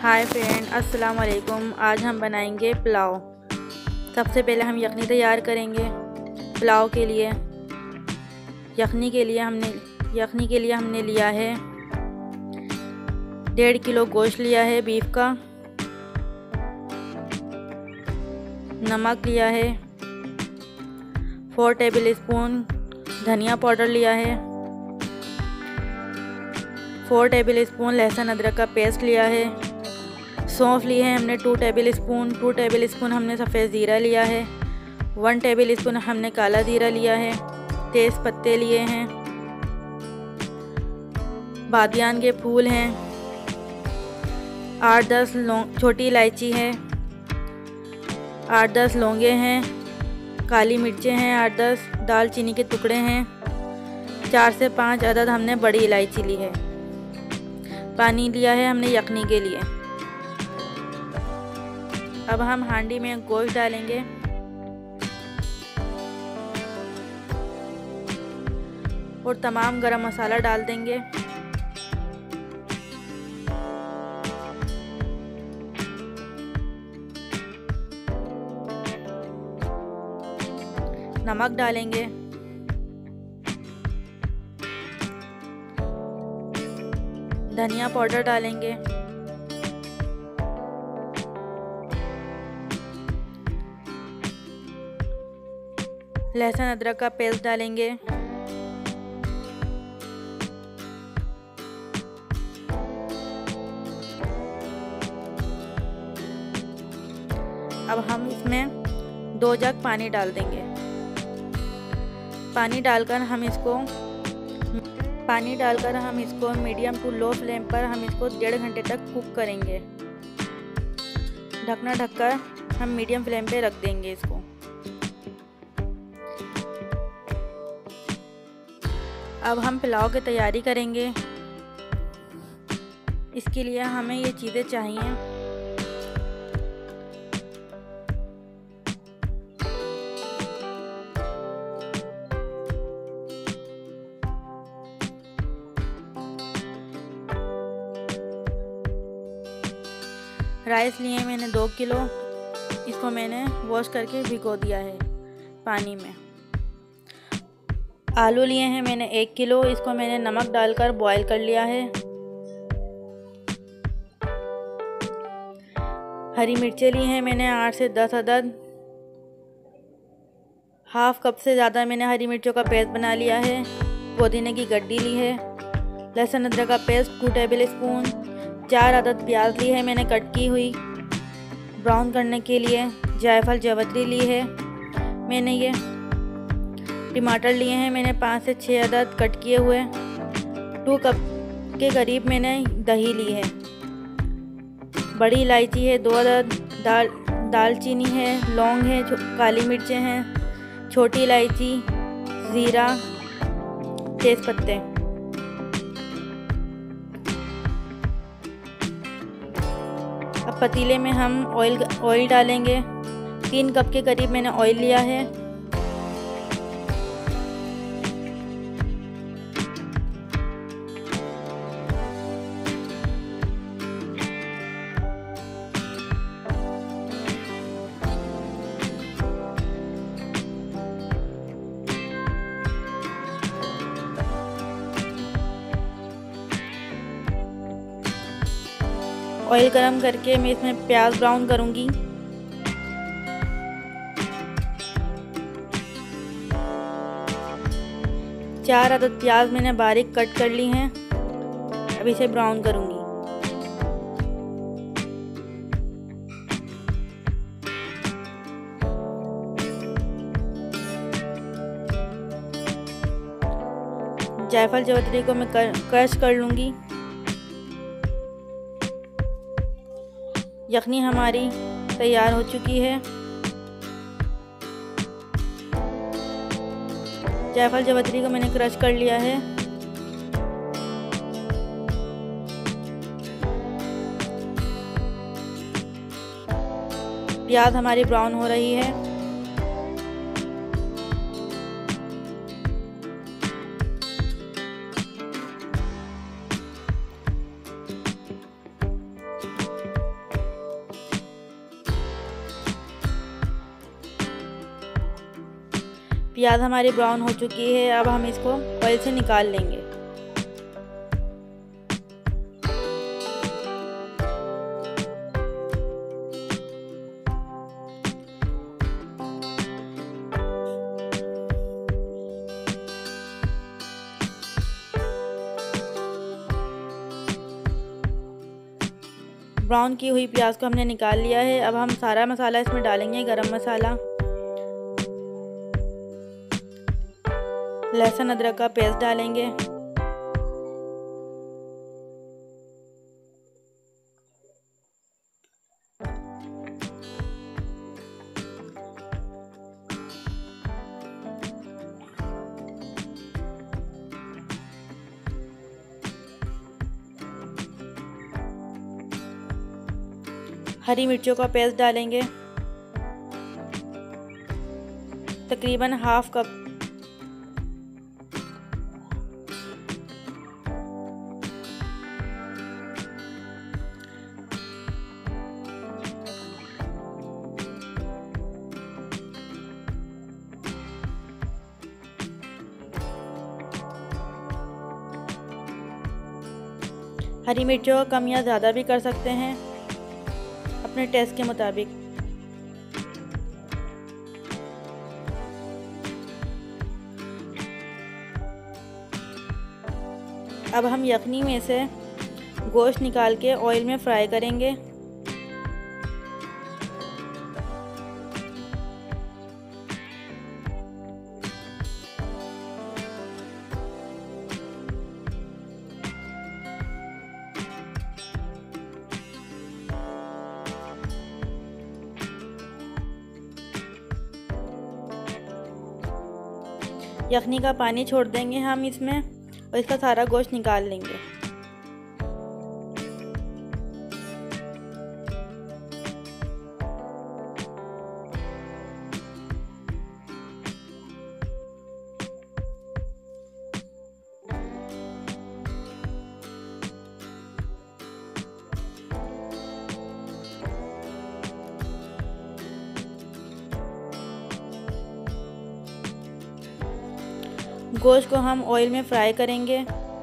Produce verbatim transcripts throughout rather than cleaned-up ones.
Hi friend, अस्सलाम वालेकुम। आज हम बनाएंगे पुलाव। सबसे पहले हम यखनी तैयार करेंगे। पुलाव के लिए यखनी के लिए हमने यखनी के लिए हमने लिया है डेढ़ किलो गोश्त लिया है बीफ का। नमक लिया है, फोर टेबल स्पून धनिया पाउडर लिया है, फोर टेबल स्पून लहसुन अदरक का पेस्ट लिया है, सौंफ ली है हमने two tablespoon two tablespoon हमने सफ़ेद ज़ीरा लिया है, वन टेबल स्पून हमने काला ज़ीरा लिया है, तेज़ पत्ते लिए हैं, बादियान के फूल हैं, आठ दस लौंग छोटी इलायची है, आठ दस लौंगे हैं, काली मिर्चें हैं, आठ दस दालचीनी के टुकड़े हैं, चार से पाँच अदद हमने बड़ी इलायची ली है। पानी लिया है हमने यखनी के लिए। अब हम हांडी में गोश्त डालेंगे। और तमाम गरम मसाला डाल देंगे। नमक डालेंगे, धनिया पाउडर डालेंगे, लहसुन अदरक का पेस्ट डालेंगे, अब हम इसमें दो जग पानी डाल देंगे। पानी डालकर हम इसको पानी डालकर हम इसको मीडियम टू लो फ्लेम पर हम इसको डेढ़ घंटे तक कुक करेंगे। ढकना ढककर हम मीडियम फ्लेम पे रख देंगे इसको। अब हम पुलाव की तैयारी करेंगे। इसके लिए हमें ये चीज़ें चाहिए। राइस लिए मैंने दो किलो। इसको मैंने वॉश करके भिगो दिया है पानी में। आलू लिए हैं मैंने एक किलो। इसको मैंने नमक डालकर बॉईल कर लिया है। हरी मिर्चें ली हैं मैंने आठ से दस अदद। हाफ कप से ज़्यादा मैंने हरी मिर्चों का पेस्ट बना लिया है। पुदीने की गड्डी ली है। लहसुन अदरक का पेस्ट टू टेबल स्पून। चार अदद प्याज ली है मैंने कट की हुई ब्राउन करने के लिए। जायफल जावित्री ली है मैंने। ये टमाटर लिए हैं मैंने पाँच से छः अदद कट किए हुए। टू कप के करीब मैंने दही ली है। बड़ी इलायची है दो अदद। दाल दालचीनी है, लौंग है, काली मिर्चें हैं, छोटी इलायची, ज़ीरा, तेज़पत्ते। अब पतीले में हम ऑयल ऑयल डालेंगे। तीन कप के करीब मैंने ऑयल लिया है। ऑयल गरम करके मैं इसमें प्याज ब्राउन करूंगी। चार अदद प्याज मैंने बारीक कट कर ली हैं। अब इसे ब्राउन करूंगी। जायफल जावित्री को मैं क्रश कर लूंगी। यखनी हमारी तैयार हो चुकी है। जायफल जावित्री को मैंने क्रश कर लिया है। प्याज हमारी ब्राउन हो रही है। प्याज हमारी ब्राउन हो चुकी है। अब हम इसको ऑयल से निकाल लेंगे। ब्राउन की हुई प्याज को हमने निकाल लिया है। अब हम सारा मसाला इसमें डालेंगे। गरम मसाला, लहसुन अदरक का पेस्ट डालेंगे, हरी मिर्चों का पेस्ट डालेंगे, तकरीबन हाफ कप। हरी मिर्चों का कम या ज़्यादा भी कर सकते हैं अपने टेस्ट के मुताबिक। अब हम यखनी में से गोश्त निकाल के ऑयल में फ्राई करेंगे। यखनी का पानी छोड़ देंगे हम इसमें और इसका सारा गोश्त निकाल लेंगे। गोश्त को हम ऑयल में फ्राई करेंगे।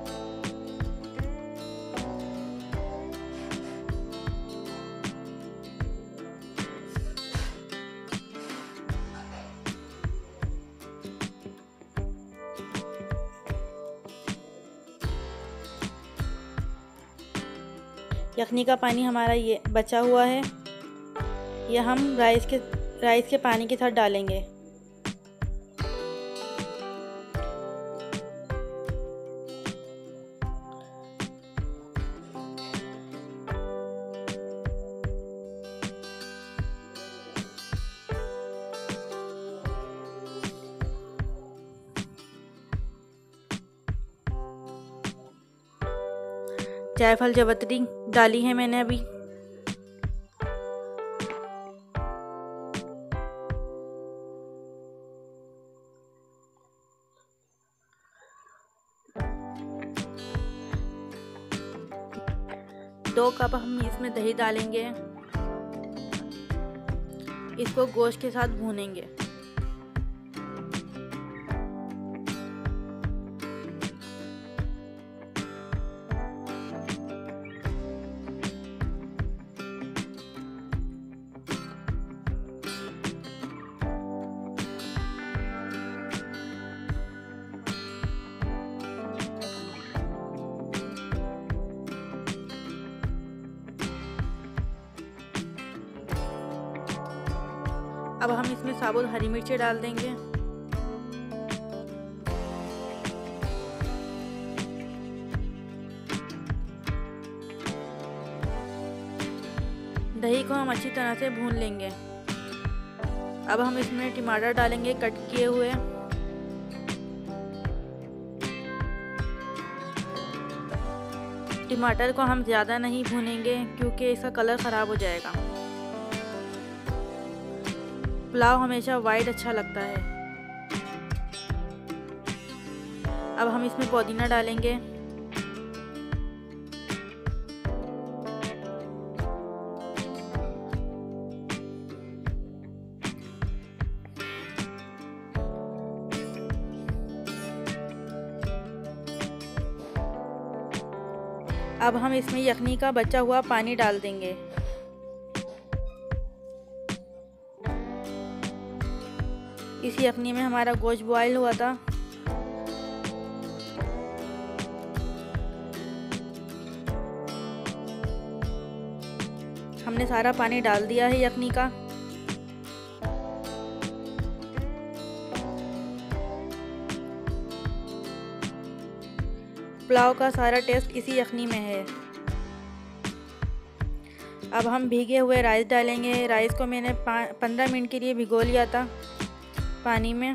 यखनी का पानी हमारा ये बचा हुआ है, ये हम राइस के राइस के पानी के साथ डालेंगे। जायफल जवतरी डाली है मैंने अभी। दो कप हम इसमें दही डालेंगे, इसको गोश्त के साथ भूनेंगे। अब हम इसमें साबुत हरी मिर्चें डाल देंगे। दही को हम अच्छी तरह से भून लेंगे। अब हम इसमें टमाटर डालेंगे कट किए हुए। टमाटर को हम ज़्यादा नहीं भूनेंगे क्योंकि इसका कलर ख़राब हो जाएगा। पुलाव हमेशा वाइट अच्छा लगता है। अब हम इसमें पुदीना डालेंगे। अब हम इसमें यखनी का बचा हुआ पानी डाल देंगे। इस यखनी में हमारा गोश्त बॉयल हुआ था। हमने सारा पानी डाल दिया है यखनी का। पुलाव का सारा टेस्ट इसी यखनी में है। अब हम भीगे हुए राइस डालेंगे। राइस को मैंने पंद्रह मिनट के लिए भिगो लिया था पानी में।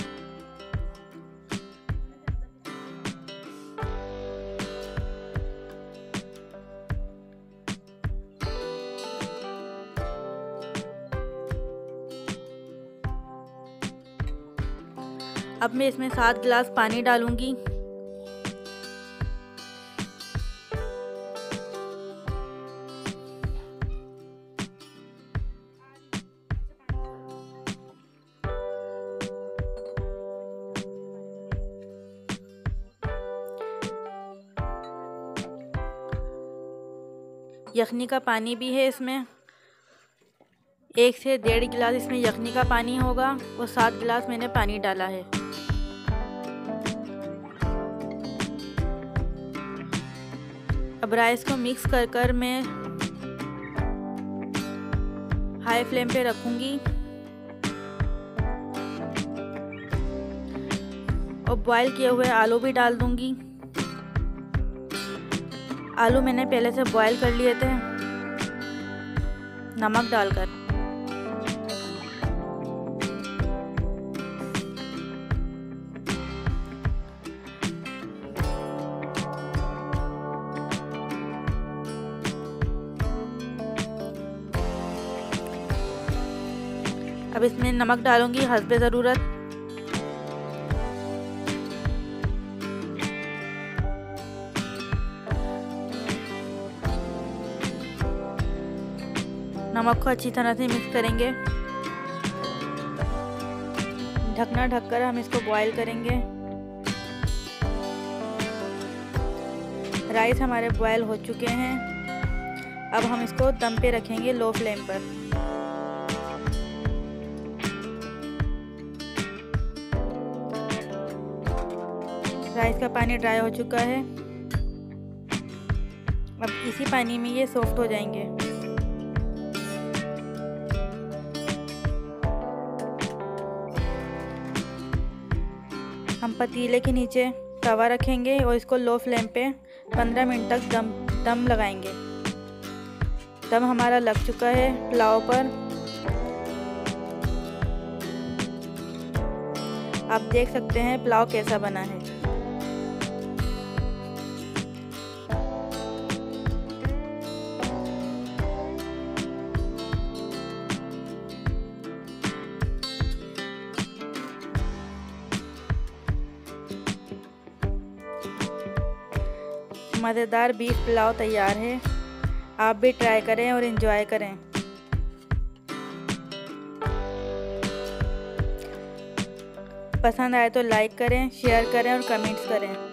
अब मैं इसमें सात गिलास पानी डालूंगी। यखनी का पानी भी है इसमें। एक से डेढ़ गिलास इसमें यखनी का पानी होगा और सात गिलास मैंने पानी डाला है। अब राइस को मिक्स कर कर मैं हाई फ्लेम पे रखूंगी और बॉईल किए हुए आलू भी डाल दूंगी। आलू मैंने पहले से बॉईल कर लिए थे नमक डालकर। अब इसमें नमक डालूंगी हस्बे ज़रूरत। नमक को अच्छी तरह से मिक्स करेंगे। ढकना ढककर हम इसको बॉईल करेंगे। राइस हमारे बॉईल हो चुके हैं। अब हम इसको दम पे रखेंगे लो फ्लेम पर। राइस का पानी ड्राई हो चुका है। अब इसी पानी में ये सॉफ्ट हो जाएंगे। हम पतीले के नीचे तवा रखेंगे और इसको लो फ्लेम पे पंद्रह मिनट तक दम दम लगाएंगे। दम हमारा लग चुका है पुलाव पर। आप देख सकते हैं पुलाव कैसा बना है। मज़ेदार बीफ पुलाव तैयार है। आप भी ट्राई करें और एंजॉय करें। पसंद आए तो लाइक करें, शेयर करें और कमेंट्स करें।